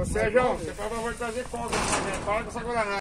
Ô Sérgio, você faz favor de trazer folga, né? Para com essa guaraná.